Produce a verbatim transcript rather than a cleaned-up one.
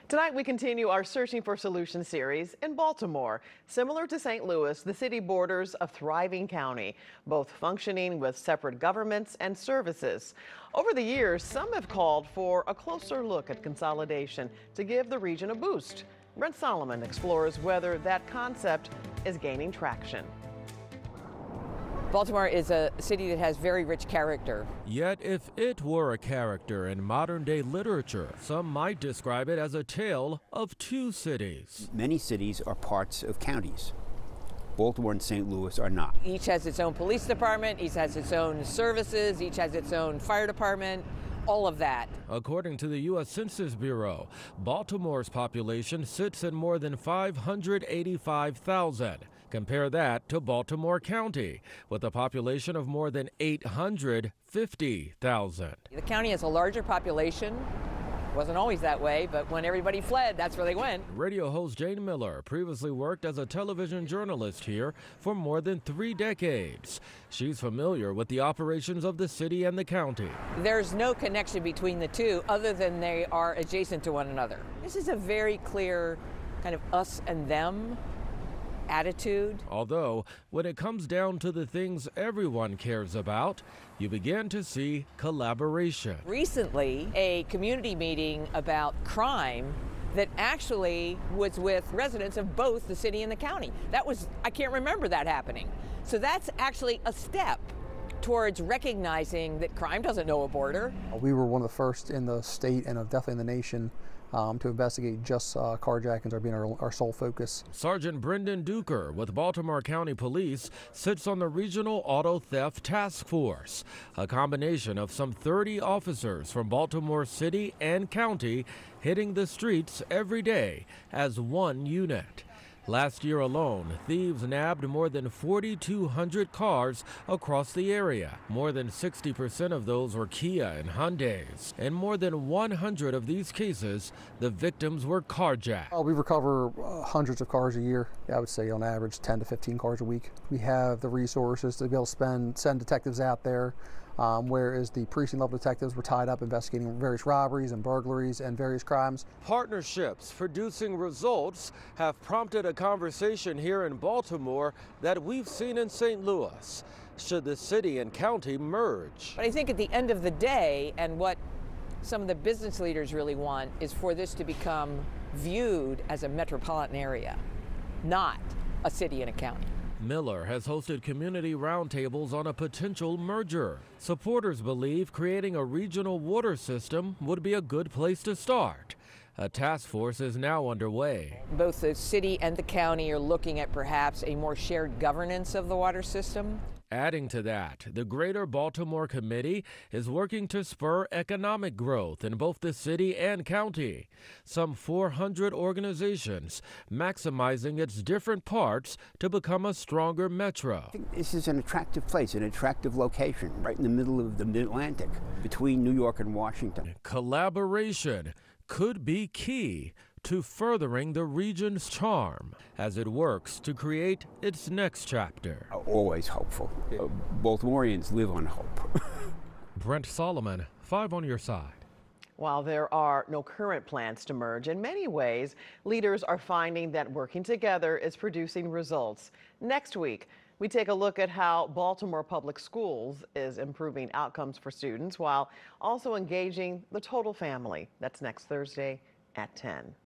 Tonight we continue our Searching for Solutions series in Baltimore. Similar to Saint Louis, the city borders a thriving county, both functioning with separate governments and services. Over the years, some have called for a closer look at consolidation to give the region a boost. Brent Solomon explores whether that concept is gaining traction. Baltimore is a city that has very rich character. Yet if it were a character in modern-day literature, some might describe it as a tale of two cities. Many cities are parts of counties. Baltimore and Saint Louis are not. Each has its own police department, each has its own services, each has its own fire department, all of that. According to the U S Census Bureau, Baltimore's population sits at more than five hundred eighty-five thousand. Compare that to Baltimore County, with a population of more than eight hundred fifty thousand. The county has a larger population. Wasn't always that way, but when everybody fled, that's where they went. Radio host Jane Miller previously worked as a television journalist here for more than three decades. She's familiar with the operations of the city and the county. There's no connection between the two other than they are adjacent to one another. This is a very clear kind of us and them attitude. Although, when it comes down to the things everyone cares about, you begin to see collaboration. Recently, a community meeting about crime that actually was with residents of both the city and the county. That was, I can't remember that happening. So that's actually a step towards recognizing that crime doesn't know a border. We were one of the first in the state and definitely in the nation Um, to investigate just uh, carjackings are being our, our sole focus. Sergeant Brendan Duker with Baltimore County Police sits on the Regional Auto Theft Task Force, a combination of some thirty officers from Baltimore City and County hitting the streets every day as one unit. Last year alone, thieves nabbed more than forty-two hundred cars across the area. More than sixty percent of those were Kia and Hyundais. In more than one hundred of these cases, the victims were carjacked. Uh, we recover uh, hundreds of cars a year. I would say on average ten to fifteen cars a week. We have the resources to be able to spend, send detectives out there, um, whereas the precinct level detectives were tied up investigating various robberies and burglaries and various crimes. Partnerships producing results have prompted a conversation here in Baltimore that we've seen in Saint Louis. Should the city and county merge? But I think at the end of the day, and what some of the business leaders really want, is for this to become viewed as a metropolitan area, not a city and a county. Miller has hosted community roundtables on a potential merger. Supporters believe creating a regional water system would be a good place to start. A task force is now underway. Both the city and the county are looking at perhaps a more shared governance of the water system. Adding to that, the Greater Baltimore Committee is working to spur economic growth in both the city and county. Some four hundred organizations maximizing its different parts to become a stronger metro. I think this is an attractive place, an attractive location, right in the middle of the Mid-Atlantic, between New York and Washington. Collaboration could be key to furthering the region's charm as it works to create its next chapter. Always hopeful. Uh, Baltimoreans live on hope. Brent Solomon, five on your side. While there are no current plans to merge, in many ways, leaders are finding that working together is producing results. Next week, we take a look at how Baltimore Public Schools is improving outcomes for students while also engaging the total family. That's next Thursday at ten.